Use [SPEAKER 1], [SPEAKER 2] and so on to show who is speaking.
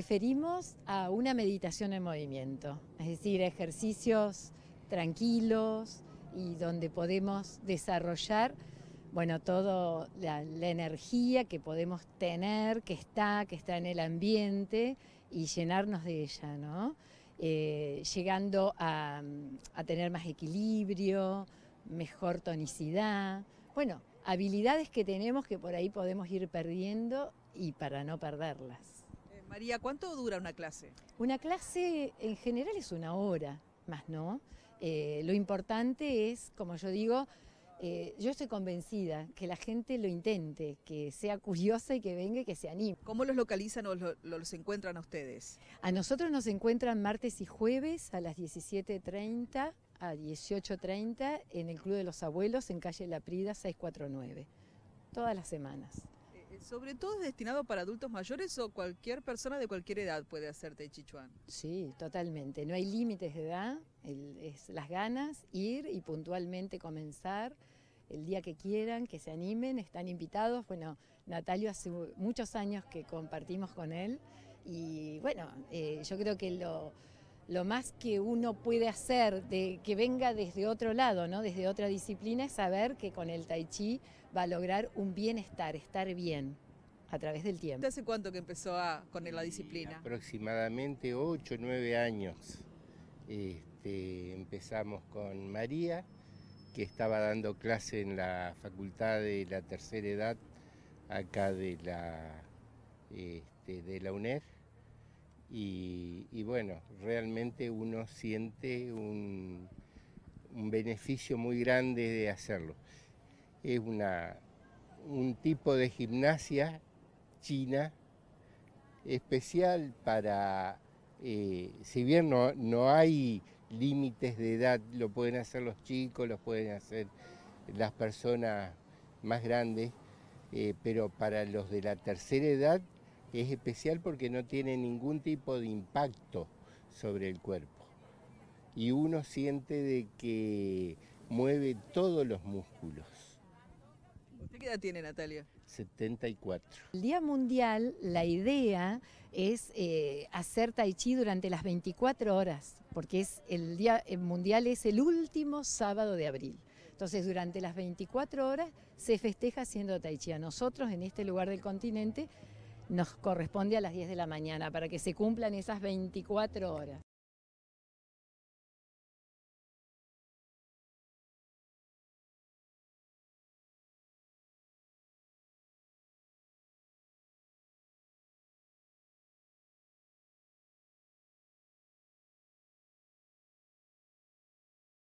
[SPEAKER 1] referimos a una meditación en movimiento, es decir, ejercicios tranquilos y donde podemos desarrollar, bueno, toda la energía que podemos tener, que está en el ambiente y llenarnos de ella, ¿no? Llegando a tener más equilibrio, mejor tonicidad, bueno, habilidades que tenemos que por ahí podemos ir perdiendo y para no perderlas.
[SPEAKER 2] María, ¿cuánto dura una clase?
[SPEAKER 1] Una clase en general es 1 hora, más no. Lo importante es, como yo digo, yo estoy convencida que la gente lo intente, que sea curiosa y que venga y que se anime.
[SPEAKER 2] ¿Cómo los localizan o los encuentran a ustedes?
[SPEAKER 1] A nosotros nos encuentran martes y jueves a las 17:30 a 18:30 en el Club de los Abuelos en calle La Prida 649, todas las semanas.
[SPEAKER 2] ¿Sobre todo es destinado para adultos mayores o cualquier persona de cualquier edad puede hacer Tai Chi Chuan?
[SPEAKER 1] Sí, totalmente. No hay límites de edad, es las ganas, ir y puntualmente comenzar el día que quieran, que se animen, están invitados. Bueno, Natalio hace muchos años que compartimos con él y bueno, yo creo que lo más que uno puede hacer de que venga desde otro lado, ¿no? Desde otra disciplina, es saber que con el Tai Chi va a lograr un bienestar, estar bien a través del tiempo.
[SPEAKER 2] ¿Hace cuánto que empezó con la disciplina?
[SPEAKER 3] Aproximadamente 8 o 9 años. Empezamos con María, que estaba dando clase en la Facultad de la Tercera Edad, acá de la UNER. Y bueno, realmente uno siente un beneficio muy grande de hacerlo. Es un tipo de gimnasia china especial para, si bien no hay límites de edad, lo pueden hacer los chicos, lo pueden hacer las personas más grandes, pero para los de la tercera edad es especial porque no tiene ningún tipo de impacto sobre el cuerpo y uno siente de que mueve todos los músculos.
[SPEAKER 2] ¿Usted qué edad tiene, Natalia?
[SPEAKER 3] 74.
[SPEAKER 1] El Día Mundial, la idea es hacer Tai Chi durante las 24 horas, porque el Día Mundial es el último sábado de abril. Entonces, durante las 24 horas se festeja haciendo Tai Chi. A nosotros, en este lugar del continente, nos corresponde a las 10 de la mañana para que se cumplan esas 24 horas.